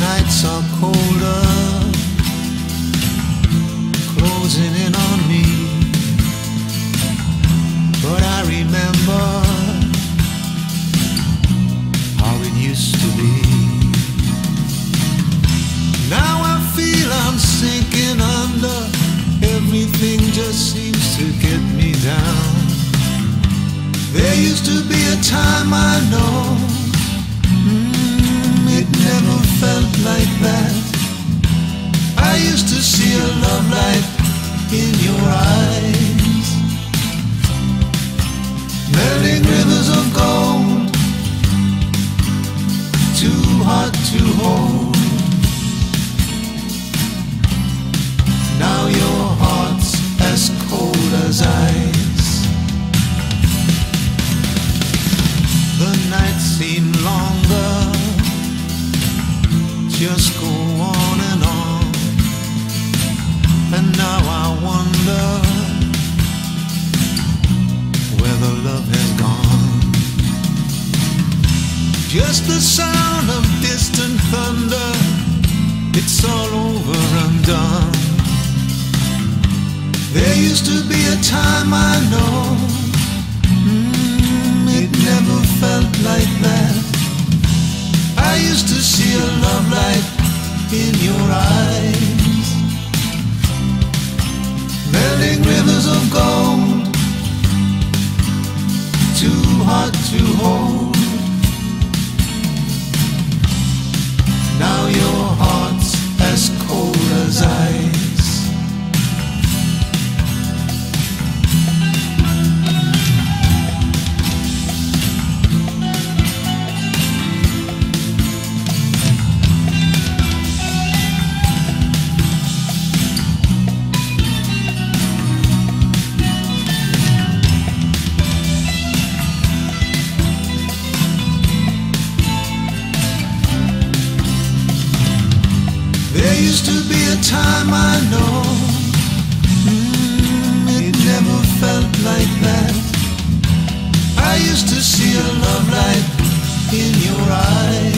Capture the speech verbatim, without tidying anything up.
nights are colder, closing in on me. But I remember how it used to be. Now I feel I'm sinking under. Everything just seems to get me down. There used to be a time I know, mm, it never felt like that. I used to see a love light in your eyes, melting rivers of gold, too hot to hold. Now your heart's as cold as ice. The nights seem longer, just go on and on. And now I wonder where the love has gone. Just the sound of distant thunder, it's all over and done. There used to be a time I know, mm, it never felt like that. I used to see a love light in your eyes, melting rivers of gold, too hot to hold. Now your heart's as cold as ice. There used to be a time I know, mm, it never felt like that. I used to see a love light in your eyes,